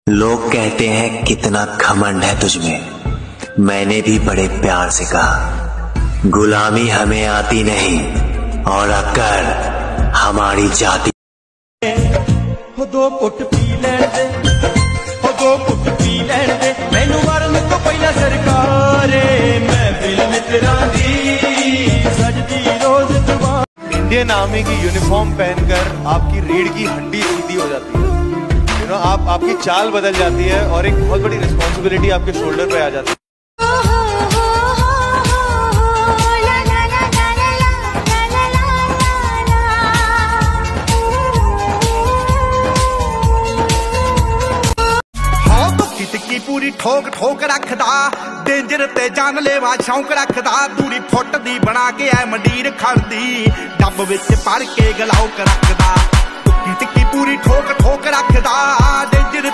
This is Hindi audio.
लोग कहते हैं कितना घमंड है तुझमें। मैंने भी बड़े प्यार से कहा गुलामी हमें आती नहीं और अक्कर हमारी जाती। हो दो घुट पी लैण दे, हो दो घुट पी लैण दे, मैनू मरन तो पहला सरकारे, मैं बिल मित्रा दी सजदी रोज जुबान। इंडियन आर्मी की यूनिफॉर्म पहनकर आपकी रीढ़ की हड्डी सीधी हो जाती है। आपकी चाल बदल जाती है और एक बहुत बड़ी रिस्पॉन्सिबिलिटी आपके शोल्डर पे आ जाती है। टिक्की पूरी ठोक ठोक रखदा, डेंजर ते जानलेवा शौक रखदा, दूरी फुट दी बना के ऐ मंडीर खड़दी, डब विच भर के गलाउक रखदा। टिक्की पूरी ठोक ठोक रखदा, डेंजर